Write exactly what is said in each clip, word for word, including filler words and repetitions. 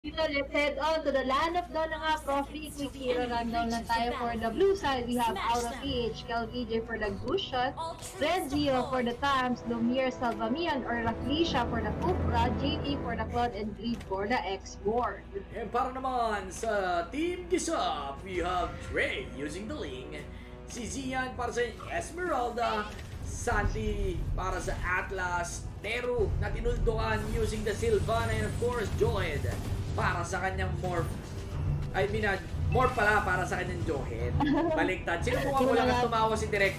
Dito, let's head on to the land of Dawn na nga, Profi. Quick hero rundown na tayo for the blue side. We have Aura P H, Kel V J for the Goose Shot, Red Zero for the Tams, Lumiere Salvamian or Raflisha for the Kupra, J T for the Cloud, and Greed for the X-Board. And para naman sa Team Gisap, we have Trey using the Ling, si Zian para sa Esmeralda, Santi para sa Atlas, Teru na tinuldukan using the Sylvana, and of course Johed para sa kanyang morph. I mean, uh, morph pala para sa kanyang Johed. Baliktad. Sinubukan ko lang at tumawa si Direk.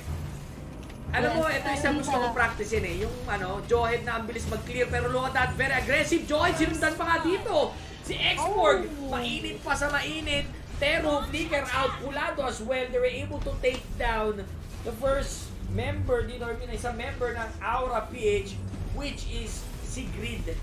Alam mo, ito isang gusto kong practice yun eh. Yung ano, Johed na ang bilis mag-clear, pero look at that, very aggressive. Johed, sinundan pa nga dito. Si X-Borg, mainit pa sa mainit. Teru, flicker out, Pulado as well. They were able to take down the first member dito, or isang member ng Aura P H, which is si Greed.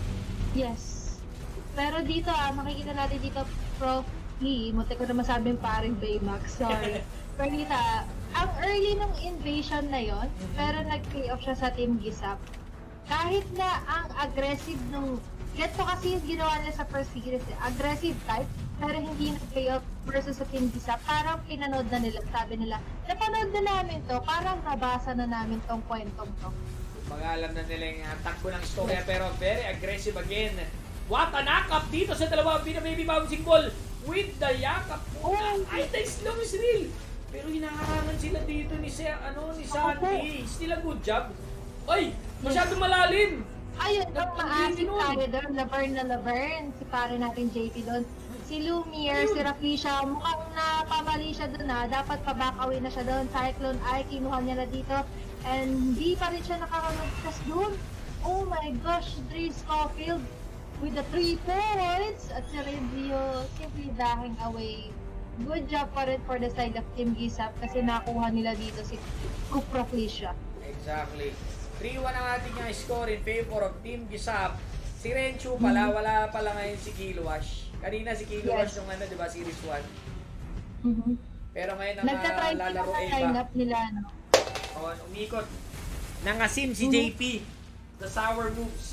Yes. Pero dito ah, makikita natin dito, Prof. Lee, munti ko na masabing paring Baymax, sorry. Pero dito, ang early ng invasion na yon, pero nag-pay off siya sa Team Gisap. Kahit na ang aggressive nung, get to kasi yung ginawa nila sa first series, aggressive type, pero hindi nag-pay off versus sa Team Gisap. Parang pinanood na nila, sabi nila, napanood na namin to, parang nabasa na namin tong kwentong to. Pag-alam na nila yung takbo ng istorya, pero very aggressive again. What a knock-up dito sa dalawa, Baby bouncing ball with the yakap muna. Oh. Ay, nice long is real. Pero hinaharangan sila dito ni Sa, ano, ni Santi. Still a good job. Ay, masyado malalim. Ayun, ang maasik tayo doon. Laverne na Laverne. Si pare natin J P doon. Si Lumiere, si Raflisha, mukhang napamali siya doon ha. Dapat pabakawin na siya doon. Cyclone Eye, kinuha niya na dito. And di pa rin siya nakakamagkas doon. Oh my gosh, Dre Scofield with the three points. At si Revio simply dahing away. Good job pa rin for the side of Team Gisap kasi nakuha nila dito si Kupra Felicia. Exactly. three one ang ating nga score in favor of Team Gisap. Si Renchu pala, mm-hmm. wala pala ngayon si Kilowash. Kanina si Kilowash yes. nung ano, diba, series one. Mm-hmm. Pero ngayon ang uh, lalaro Eva. Line-up nila, no? O, umikot. Nangasim si mm-hmm. J P. The sour moves.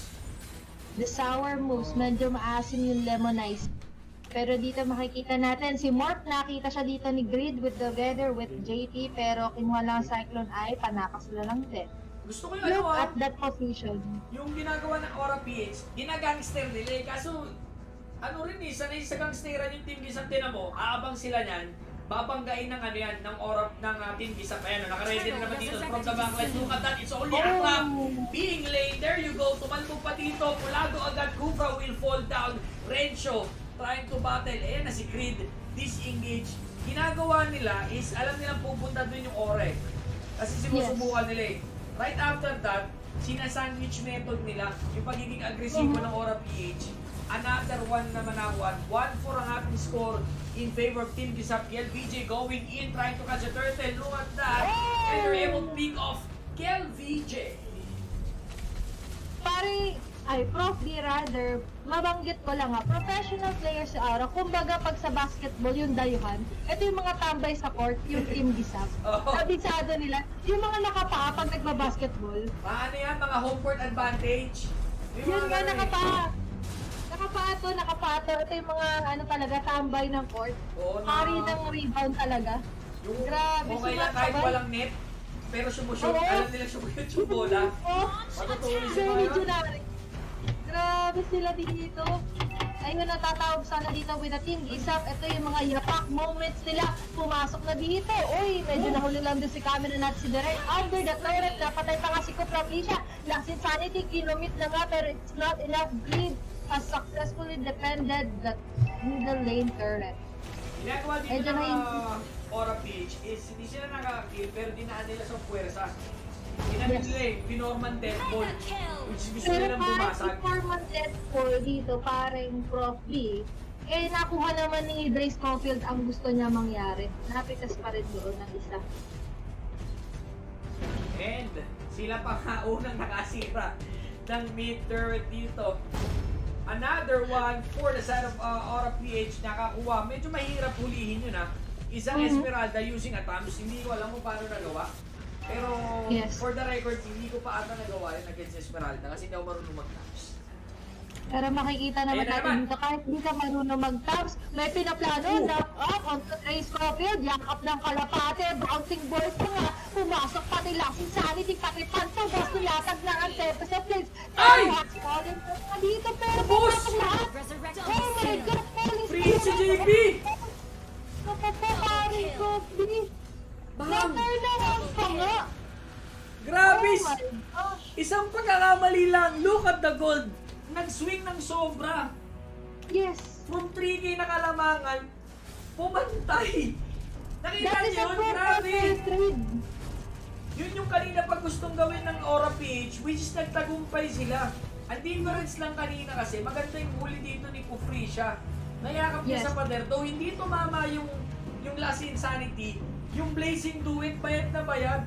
The sour moves, medyo maasim yung lemonize. Pero dito makikita natin, si Morph nakita siya dito ni Greed with together with J T, pero kinuha lang Cyclone Eye, panakas sila lang din. Gusto ko yung Look ano at that position. Yung ginagawa ng Aura P H, ginagangster nila eh. Kaso, ano rin eh, sanay sa gangsteran yung Team Gisap, tinan mo, aabang sila niyan, babanggain ng ano yan, ng Aura, ng uh, Team Gisap. Ayan, nakaready na naman dito from the backline. Look at that, it's only a trap being laid. There you go, tumalbog pa dito, Pulado agad, Kupra will fall down. Rencho, trying to battle. Ayan na si Creed, disengage. Ginagawa nila is, alam nilang pupunta dun yung Aura eh. Kasi sinusubukan yes. nila eh. Right after that, sina-sandwich method nila, yung pagiging agresibo ng Aura P H. Another one naman na one. one four ang ating score in favor of Team Gisap. Kel V J going in, trying to catch a turtle. Look at that. Oh! And they're able to pick off Kel V J. Pare, ay, Prof, di rather, mabanggit ko lang ha, professional players sa Aura, kumbaga pag sa basketball yung dayuhan, ito yung mga tambay sa court, yung Team Gisap. Oh. Kabisado nila, yung mga nakapaa pag nagbabasketball. Paano yan, mga home court advantage? Yung yun nga, nakapaa. Nakapato, nakapato. Ito yung mga ano talaga, tambay ng court. Oh, no. Hari ng rebound talaga. Yung, grabe, okay lang kahit walang net, pero sumushoot, oh. alam nila sumushoot yung bola. Oh, matutuloy si Mga. Grabe sila dito. Ayun, natatawag sana dito with the Team Gisap. Ito yung mga yapak moments nila. Pumasok na dito. Uy, medyo nahuli lang din si camera natin si Direk. Under the turret, napatay pa nga si Kupra Felicia. Last Insanity, kilomit na nga, pero it's not enough. Greed has successfully defended the middle lane turret. Ginagawa dito ng uh, Aura P H is hindi sila nakaka-kill, pero dinaan nila sa puwersa. Ginagawa nila eh, Pinorman Deadpool, which gusto nila ng bumasag. Pero Pinorman Deadpool dito, parang Prof B, eh nakuha naman ni Dre Scofield ang gusto niya mangyari. Napitas pa rin doon ng isa. And sila pa nga unang nakasira ng mid turret dito. Another one for the side of uh, Aura P H nakakuha. Medyo mahirap hulihin yun ha. Isang mm-hmm. Esmeralda using attempts. Hindi ko alam kung paano nagawa. Pero yes. for the record, hindi ko pa ata nagawa yun against Esmeralda kasi hindi ako marunong mag-taps. Pero makikita naman Ayan na natin naman. dito, kahit hindi ka marunong mag-taps, may pinaplano, Oh. knock up onto Trace Scofield, yakap ng kalapate, bouncing ball pa nga, pumasok pati Lassie Sanity, pati Panto, boss nilatag na ang tempo sa plates. Ay! Pero hot calling pa nga dito, pero Boss! pumasok lahat. Oh my God, police! Free si J P! Nakapapari ko, bilis. Bang! Na-turnaround pa nga. Grabe! Oh my gosh. Isang pagkakamali lang. Look at the gold. Nag-swing ng sobra. Yes. From three K na kalamangan, pumantay. Nakita That is niyo a yun? proper Grabe! trade. Yun yung kanina pag gustong gawin ng Aura P H, which is nagtagumpay sila. Ang difference lang kanina kasi, maganda yung huli dito ni Kufrisha. Nayakap niya Yes. sa pader. Though hindi tumama yung yung Last Insanity, yung Blazing Duet, bayad na bayad.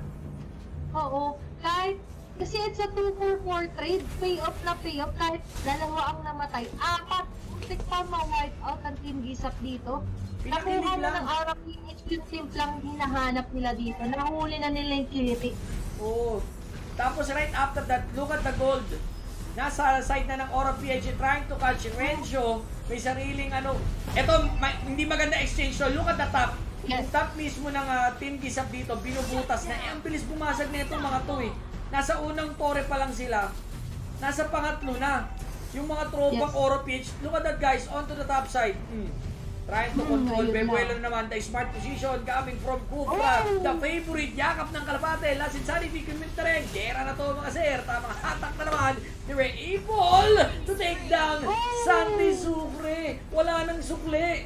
Oo. Kahit, kasi it's a two for four trade, payoff na payoff, kahit dalawa ang namatay. Apat, tik pa ma-wipe out ang team Gisap dito. Pinakilig Nakuha mo lang. ng Aura P H yung team lang hinahanap nila dito. Nahuli na nila yung kiliti. Oo. Tapos right after that, look at the gold. Nasa side na ng Aura P H trying to catch Renzo. May sariling ano. Ito, ma- hindi maganda exchange. So look at the top. Yes. Yung top mismo ng uh, Team Gisap dito, binubutas na. Eh, ang bilis bumasag na itong mga to eh. Nasa unang tore pa lang sila. Nasa pangatlo na. Yung mga throwback Yes. Aura P H. Look at that guys, onto the top side. Hmm. Trying to Hmm, control. ayun Bebuelo lang. na naman. The smart position coming from Kufra. Oh! The favorite. Yakap ng kalapate. Last Insanity. Kumita rin. Gera na to mga sir. Tamang hatak na naman. They were able to take down Oh! Santi Sucre. Wala nang sukli.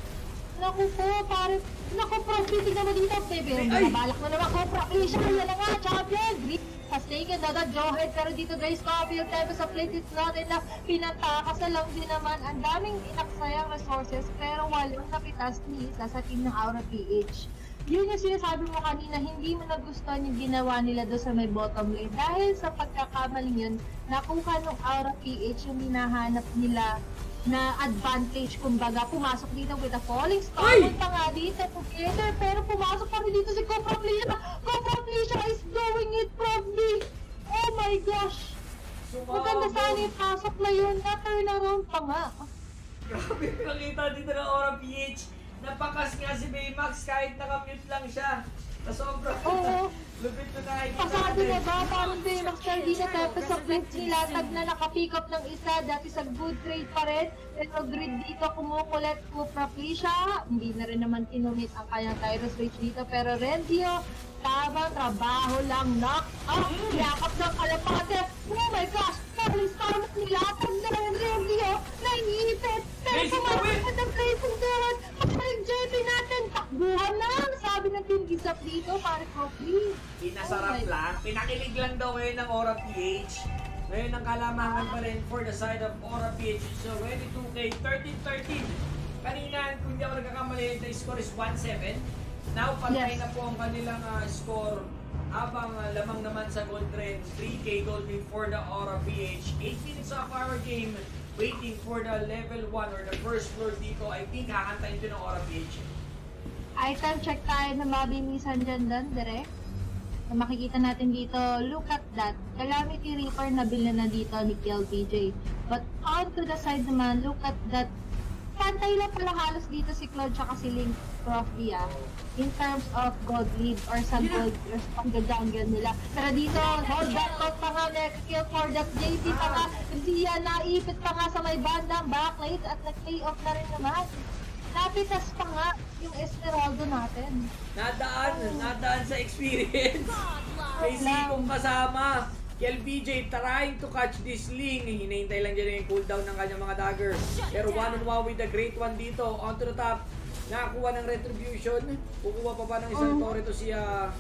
Naku po, pare. Naku, pro, tingnan mo dito, baby. Ay! Nabalak mo naman ko, pro, Asia, yan na nga, champion. Green has taken na the jawhead, pero dito guys, Scofield, time sa plate, it's not enough. Pinantakas na lang din naman. Ang daming inaksayang resources, pero walang napitas ni isa sa team ng Aura P H. Yun yung sinasabi mo kanina, hindi mo nagustuhan yung ginawa nila doon sa may bottom lane. Dahil sa pagkakamaling yun, nakuha ng Aura P H yung hinahanap nila na advantage, kumbaga, pumasok dito with a falling star. Ay! Pa nga dito, together, pero pumasok pa rin dito si Cobra Fleisha. Cobra Fleisha is doing it properly. Oh my gosh! Maganda sana yung pasok na yun, na turnaround pa nga. Grabe nakita dito ng Aura P H. Napakas nga si Baymax kahit nakamute lang siya. Sa sobrang Oo. lupit na nakikita Pasado na natin. ba? Parang din mag-start dito tapos sa plates nila, tag na nakapick up ng isa, dati sa good trade pa rin. Pero grid dito kumukulit ko Fleisha. Hindi na rin naman tinumit ang kanyang Tyrus Rage dito. Pero Rendio, tamang trabaho lang, knock up, yakap ng kalapate. Oh my gosh! Falling star mo nilatag na rin Rendio, naiipit. Pero Blazing pumasok Duet! na ng Blazing Duet. Parang J P natin, takbuhan na. Sabi ng team Gisap dito, pare Coffee. Pinasarap lang. Pinakilig lang daw ngayon ng Aura P H. Ngayon ang kalamangan pa rin for the side of Aura P H. So, ready two K, thirteen thirteen. Kanina, kung di ako nagkakamali, the score is one seven. Now, patay Yes. na po ang kanilang uh, score. Habang uh, lamang naman sa gold trend, three K gold win for the Aura P H. eight minutes of our game, waiting for the level one or the first floor dito. I think hakantayin ito ng Aura P H. Item check tayo na mabinisan dyan doon, direct. Na makikita natin dito, look at that. Calamity Reaper na bilhin na dito ni K L B J. But on to the side naman, look at that. Pantay lang pala halos dito si Claude tsaka si Link Crofty ah. In terms of gold lead or sa gold rush pang jungle nila. Pero dito, hold that thought pa nga, next kill for that J P pa nga. Zia naipit pa nga sa may bandang backlate at nag-play off na rin naman. Napitas pa nga yung Esmeralda natin. Nadaan, nadaan sa experience. May sikong kasama. K L B J trying to catch this Ling. Hinihintay lang dyan yung cooldown ng kanyang mga dagger. Pero one on one with the great one dito. Onto the top. Nakakuha ng retribution. Kukuha pa ba ng isang Mm. tore to si uh,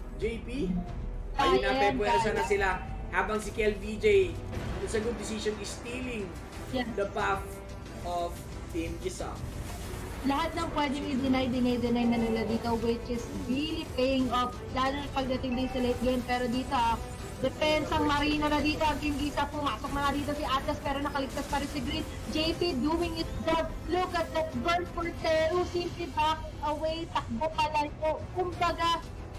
J P? Ayun na, Ayan, pepuwersa na kaya. sila. Habang si K L B J, it's a good decision is stealing Yes. the path of Team Gisap. Lahat ng pwedeng i-deny, deny, deny na nila dito, which is really paying off. Lalo na pagdating din sa late game. Pero dito, ah, depensang Marino na dito. Ang Team Gisap, pumasok na nga dito si Atlas, pero nakaligtas pa rin si Green. J P doing it job. Look at that burn for Teru. Simply back away. Takbo pa lang po. Kumbaga,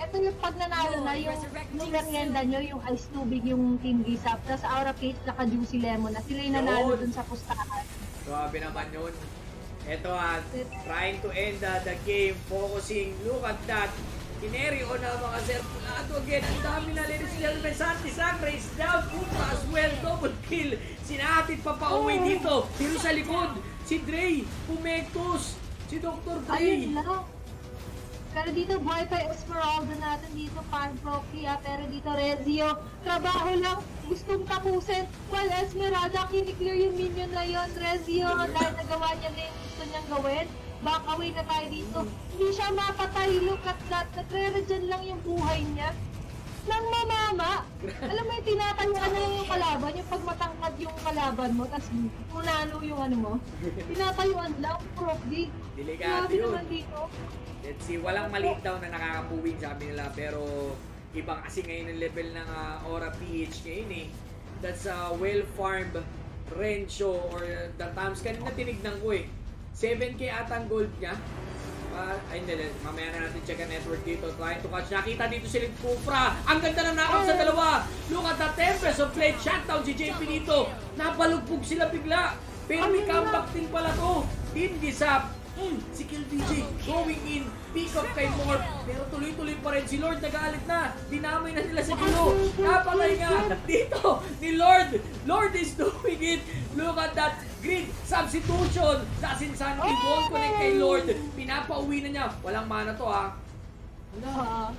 Ito yung pag nanalo na, yung, yung merienda nyo, yung ice tubig, yung Team Gisap, tapos Aura P H, naka-juicy lemon na. Sila yung nanalo dun sa pustahan. Grabe naman yun. Ito ah, trying to end uh, the game, focusing, look at that. Kineri on na mga Sir Pulato again. Ang dami na ladies and gentlemen. Santi Sangre is down. Ultra as well. Double kill. Sinahatid pa pa uwi dito. Pero sa likod, si Dre, Pumectus, si Doctor Dre. Ayun lang. Pero dito, buhay pa yung Esmeralda natin dito, Pan Profi, ah. Pero dito, Rezio, trabaho lang, gustong tapusin. Well, Esmeralda, kiniklear yung minion na yun, Rezio, dahil nagawa niya na yung gusto niyang gawin. Back away na tayo dito. Hindi siya mapatay, look at that. Nagre-regen lang yung buhay niya. Nang mamama. Alam mo yung tinatayuan na yung kalaban, yung pag matangkad yung kalaban mo, tapos punano yung ano mo. Tinatayuan lang, Prof D. Delikado Grabe yun. naman dito. Let's see, walang maliit daw na nakakapuwing sabi nila, pero ibang kasi ngayon ang level ng uh, Aura P H ngayon eh. That's a uh, well-farmed Rencho or uh, the Tams. Kanina tinignan ko eh. seven K ata ang gold niya. Uh, ay hindi, mamaya na natin check ang network dito. Trying to catch. Nakita dito si Link Kufra. Ang ganda ng knockout sa dalawa. Look at the Tempest of Blade. Shutdown si J P dito. Napalugpog sila bigla. Pero may comeback din pala to. Team Gisap. Mm, si Kill D J going in, pick up kay Morph, pero tuloy-tuloy pa rin si Lord, nagalit na, dinamay na nila sa gulo, napatay nga dito ni Lord. Lord is doing it. Look at that grid substitution. Dasin Sandy won't connect kay Lord, pinapauwi na niya, walang mana to ha. Uh,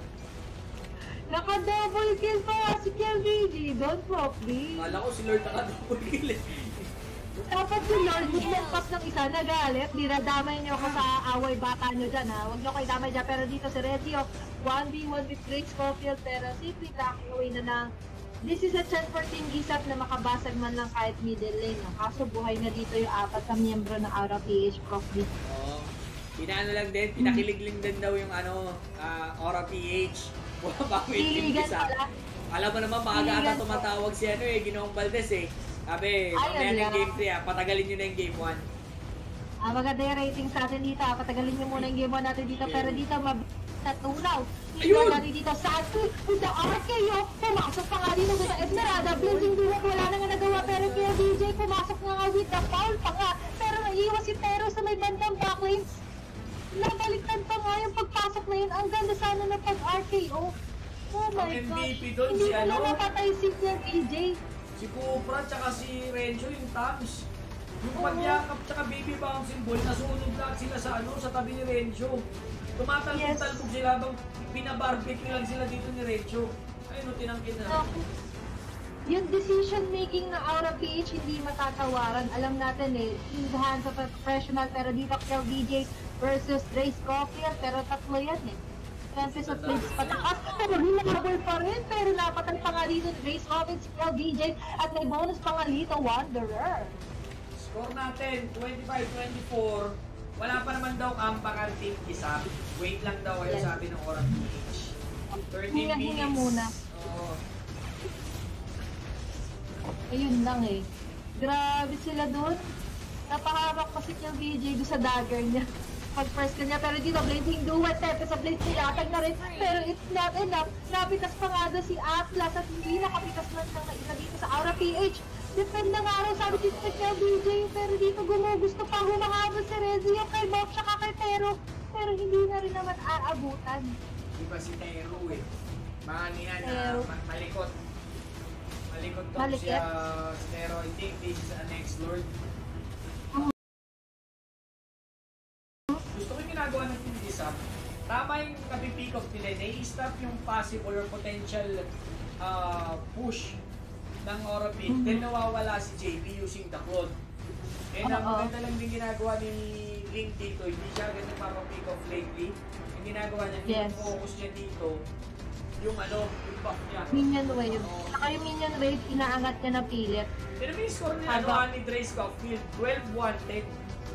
Naka-double kill pa si Kill D J, don't Prof D. Kala ko si Lord naka-double kill. Dapat si Lord, lumpas ng isa, nagalit, dinadamay niyo ako sa away bata niyo dyan ha. Huwag niyo kayo damay dyan, pero dito si Rezio, one v one with Drake Scofield, pero simply taking away na ng this is a chance for Team Gisap na makabasag man lang kahit middle lane. No? Kaso buhay na dito yung apat na miyembro ng Aura P H, Prof D. Oo. Pinaano lang din, pinakiligling din daw yung ano, uh, Aura P H. Bago yung Team Gisap. Alam mo naman, maaga ata tumatawag si ano eh, Ginoong Valdez eh. Sabi, mamaya na yung game three ah, patagalin nyo na yung game one. Ah, maganda yung rating sa atin dito ah, patagalin nyo muna yung game one natin dito, pero dito mabatunaw. Ayun! Natin dito sa atin, with the R K O, pumasok pa nga dito sa Esmeralda, blazing duet, wala na nga nagawa, pero kaya D J, pumasok na nga with the foul pa nga, pero naiiwas si Pero sa may bandang backlane. Nabaliktad pa nga yung pagpasok na yun, ang ganda sana ng pag-R K O. Oh my M V P gosh, doon, hindi si ko na ano? napatay si D J. Si Cupra tsaka si Renzo yung Tams. Yung pagyakap tsaka baby bouncing ball, nasunod lahat sila sa ano, sa tabi ni Renzo. Tumatalbog-talbog Yes. sila habang pinabarbecue lang sila dito ni Renzo. Ayun o, tinangkin na. So, yung decision making ng Aura P H hindi matatawaran. Alam natin eh, in the hands of a professional, pero dito Kill D J versus Dre Scofield, pero tatlo yan eh. Tempest of Blades patakas, pero hinabol pa rin, pero napatay pa nga dito Dre Scofield, si Kill D J, at may bonus pa nga dito, Wanderer. Score natin, twenty-five twenty-four. Wala pa naman daw kampakan Team Gisap. Wait lang daw kayo Yes. sabi ng Aura P H. thirteen Hinga-hinga minutes. muna. Oo. Ayun lang eh. Grabe sila doon. Napahamak pa si Kill D J doon sa dagger niya. Pag first kanya, pero dito blazing duet, Tempest of Blades nilatag na rin, pero it's not enough. Napitas pa nga doon si Atlas at hindi nakapitas man lang na isa dito sa Aura P H. Defend na nga raw, sabi dito sa Kill D J, pero dito gumugusto pa humahabol si Rezio kay Bob tsaka kay Tero, pero hindi na rin naman aabutan. Di ba si Tero eh? Mga niya na Tero. ma- malikot. Malikot to Malikot? siya. Si Tero, I think this is an ex-lord. Gusto ko yung ginagawa ng Team Gisap. Tama yung napipick off nila. Nai-stop yung possible or potential uh, push ng Aura P H. Then nawawala si J P using the clone. And ang Oo. maganda lang din ginagawa ni Link dito, hindi siya agad nagpapapick off lately. Yung ginagawa niya, Yes. yung focus niya dito, yung ano, yung buff niya. Minion wave. Oo. Saka yung minion wave, inaangat niya na pilit. Pero may score niya, ano, Haba. ni Dre Scofield, twelve one ten.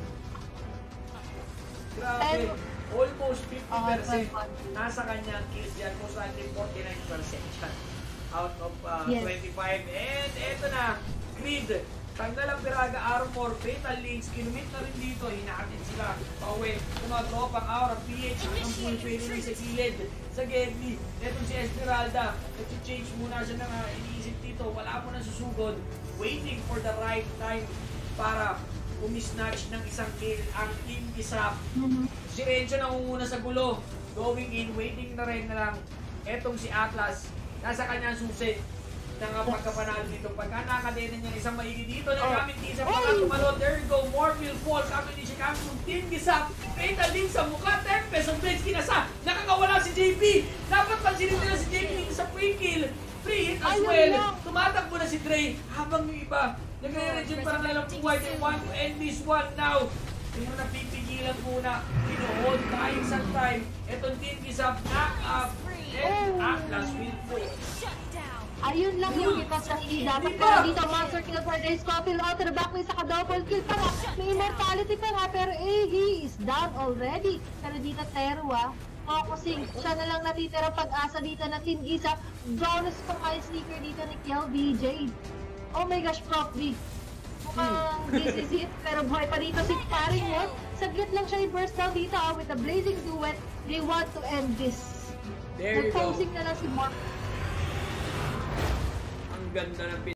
Grabe. And- Almost fifty percent. twelve one. Nasa kanyang kills yan. Most likely forty-nine percent yan. Out of uh, Yes. twenty-five. And eto na, Creed. Tanggal ang Piraga Armor, Fatal Links, kinumit na rin dito, hinakit sila pauwi. Kung mga tropang Aura, P H, ang full pay rin sa gilid, sa Gedli. Etong si Esmeralda, nag-change muna siya na uh, iniisip dito, wala mo na susugod, waiting for the right time para umisnatch ng isang kill ang Team Gisap. Mhm. Si Renzo nangunguna sa gulo, going in, waiting na rin na lang. Etong si Atlas, nasa kanyang susi ng pagkapanalo dito. Pagka nakadena niya isang maigi dito, nagamit din sa pagkatumalo. There you go, more will fall. Kami din siya kami ng Team Gisap. Fatal din sa mukha, Tempest of Blades kinasa. Nakakawala si J P. Dapat pansinin nila si J P dito sa free kill. Free hit as well. Tumatakbo na si Dre. Habang yung iba, nagre-resume parang nalang buhay. They want to end this one now. Hindi mo na pipigilan muna. Pino-hold time sa time. Etong Team Gisap, knock up. And Atlas will fall. Ayun lang yung kita sa hindi dapat. Pero dito, monster kill for Days Coffee. Out to the back, may saka double kill pa nga. May immortality pa nga, pero eh, he is down already. Pero dito, Terwa, focusing. Siya na lang natitira pag-asa dito na Team Gisap. Bonus pa nga yung sneaker dito ni Kel B J. Oh my gosh, Prof B. Mukhang this is it. Pero buhay pa dito si Paring Wolf. Saglit lang siya i-burst down dito ah, with the Blazing Duet. They want to end this. There you go. Nag-posing na lang si Mark. Ang ganda ng